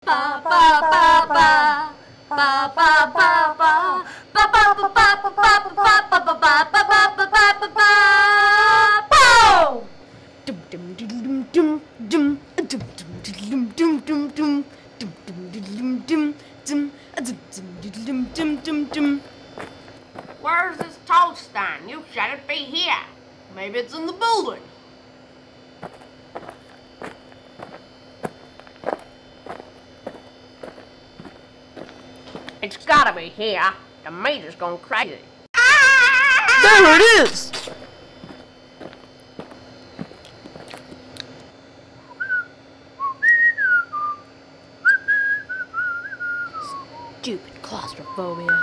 Ba ba ba ba ba ba ba ba ba ba ba ba ba ba ba ba ba ba ba. Dum dum dum dum dum dum dum dum dum dum dum dum dum dum. Where's this toast stand? You said it'd be here. Maybe it's in the building. It's gotta be here. The meter's gone crazy. There it is! Stupid claustrophobia.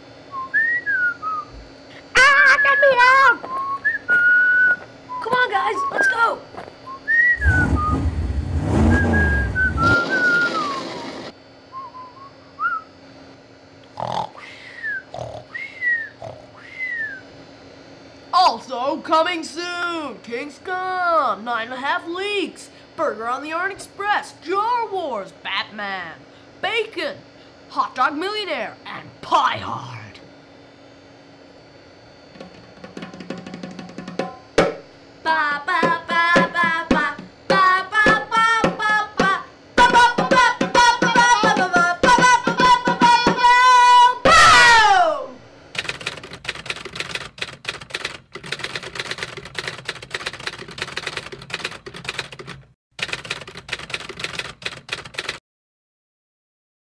Get me out! Come on, guys, let's go! Also coming soon, King's Come, 9.5 Leaks, Burger on the Orient Express, Jar Wars, Batman, Bacon, Hot Dog Millionaire, and Pie Hard.